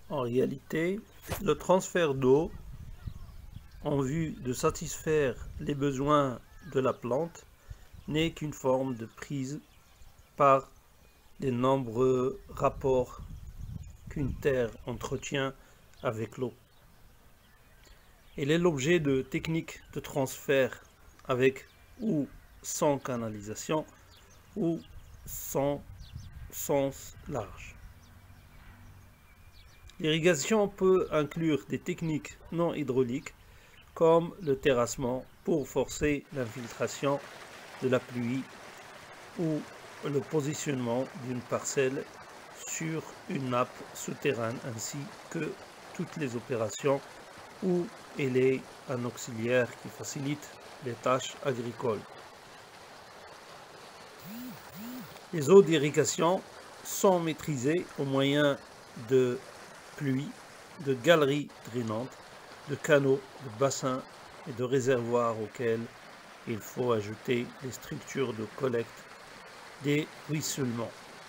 En réalité, le transfert d'eau en vue de satisfaire les besoins de la plante n'est qu'une forme de prise par les nombreux rapports qu'une terre entretient avec l'eau. Elle est l'objet de techniques de transfert avec ou sans canalisation ou sans sens large. L'irrigation peut inclure des techniques non hydrauliques comme le terrassement pour forcer l'infiltration de la pluie ou le positionnement d'une parcelle sur une nappe souterraine ainsi que toutes les opérations où elle est un auxiliaire qui facilite les tâches agricoles. Les eaux d'irrigation sont maîtrisées au moyen de pluies, de galeries drainantes, de canaux, de bassins et de réservoirs auxquels il faut ajouter les structures de collecte des ruissellements.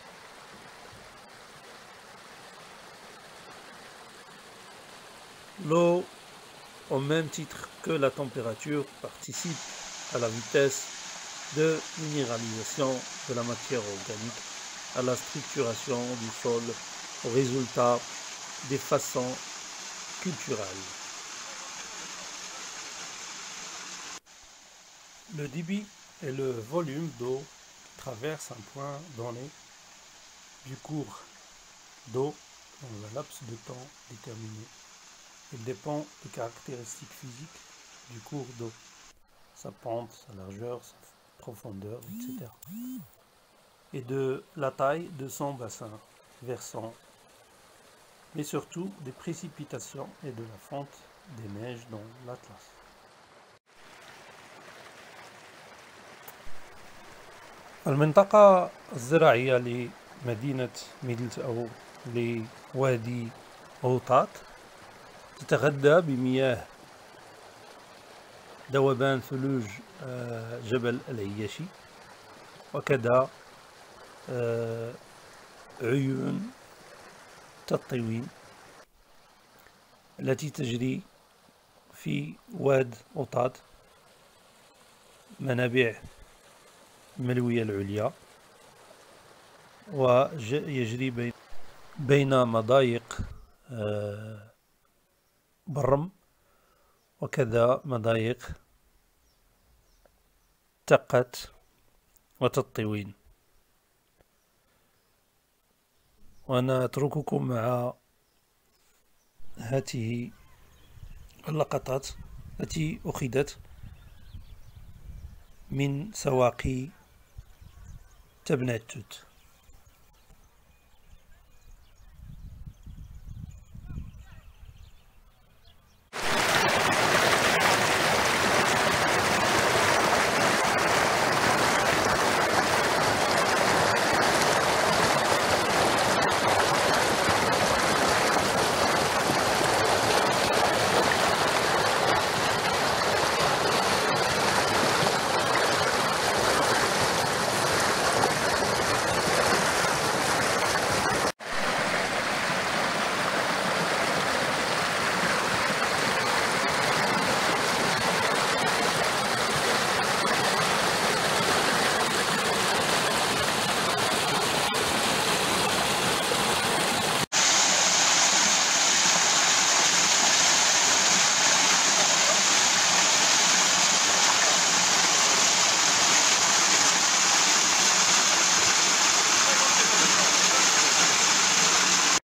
L'eau, au même titre que la température, participe à la vitesse de minéralisation de la matière organique, à la structuration du sol, au résultat des façons culturelles. Le débit est le volume d'eau qui traverse un point donné du cours d'eau dans un laps de temps déterminé. Il dépend des caractéristiques physiques du cours d'eau, sa pente, sa largeur, sa profondeur, etc. Et de la taille de son bassin versant, mais surtout des précipitations et de la fonte des neiges dans l'Atlas. المنطقة الزراعية لمدينة ميدلت أو لوادي أوطات تتغذى بمياه ذوبان ثلوج جبل العياشي وكذا عيون تطيوين التي تجري في واد أوطات منابع الملوية العليا ويجري بين مضايق برم وكذا مضايق تقت وتطيوين. وأنا أترككم مع هذه اللقطات التي أخذت من سواقي تبنة توت.